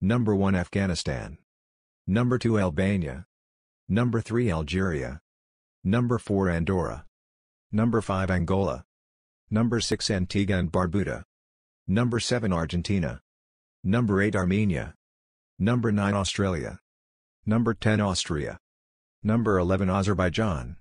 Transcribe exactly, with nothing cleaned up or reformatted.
Number one Afghanistan. Number two Albania. Number three Algeria. Number four Andorra. Number five Angola. Number six Antigua and Barbuda. Number seven Argentina. Number eight Armenia. Number nine Australia. Number ten Austria. Number eleven Azerbaijan.